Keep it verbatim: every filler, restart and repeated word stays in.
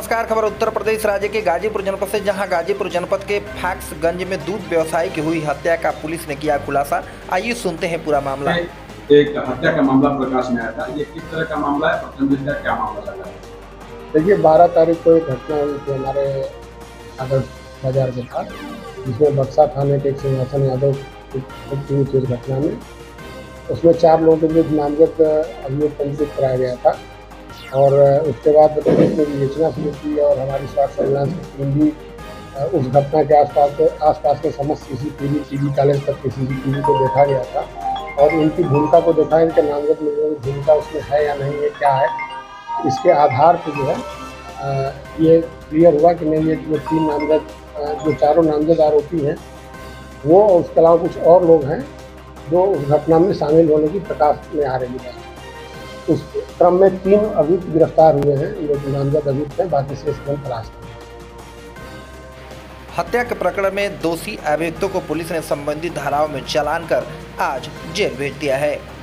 नमस्कार। खबर उत्तर प्रदेश राज्य के गाजीपुर जनपद से, जहां गाजीपुर जनपद के फैक्सगंज में दूध व्यवसायी की हुई हत्या का पुलिस ने किया खुलासा। आइए सुनते हैं पूरा मामला। एक हत्या का मामला प्रकाश में आया था। ये किस तरह का मामला है और संदिग्ध का क्या मामला चल रहा है? देखिए, बारह तारीख को एक घटना हुई थी हमारे आदर्श बाजार के पास, जिसमें बक्सा थाने के एक सिंहासन यादव की हुई थी। उस घटना में उसमें चार लोगों के विरुद्ध नामजद अभियोग पंजीकृत कराया गया था और उसके बाद पुलिस ने विवेचना शुरू की और हमारी स्वास्थ्य सर्विलांस की टीम भी उस घटना के आसपास के आसपास के समस्त सीसीटीवी टीवी कॉलेज तक के सीसीटीवी को देखा गया था और इनकी भूमिका को देखा, इनके नामजद लोगों की भूमिका उसमें है या नहीं है, क्या है। इसके आधार पर जो है ये क्लियर हुआ कि नहीं, ये जो तीन नामजद जो चारों नामजद आरोपी हैं वो और उसके अलावा कुछ और लोग हैं जो उस घटना में शामिल होने की प्रकाश में आ रही है। उस क्रम में तीन अभियुक्त गिरफ्तार हुए हैं, जो नामजद अभियुक्त हैं, बाकी से इसमें तलाश है। हत्या के प्रकरण में दोषी अभियुक्तों को पुलिस ने संबंधित धाराओं में चालान कर आज जेल भेज दिया है।